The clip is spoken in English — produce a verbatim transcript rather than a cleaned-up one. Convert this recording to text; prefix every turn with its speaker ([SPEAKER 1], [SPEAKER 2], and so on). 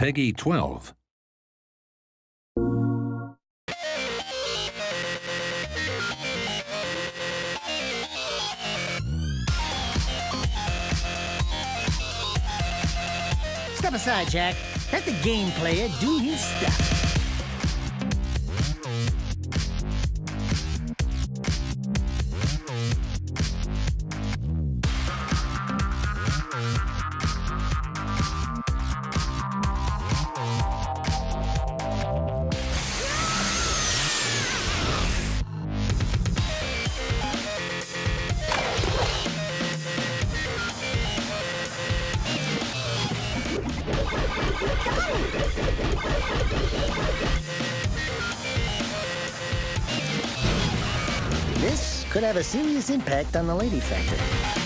[SPEAKER 1] Peggy twelve.
[SPEAKER 2] Step aside, Jack. Let the game player do his stuff. This could have a serious impact on the Lady Factor.